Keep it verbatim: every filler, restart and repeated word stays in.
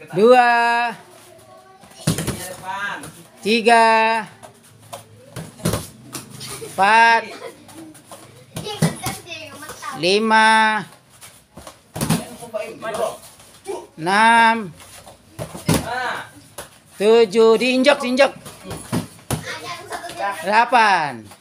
dua, tiga, empat, lima, enam, tujuh, diinjak, diinjak, delapan.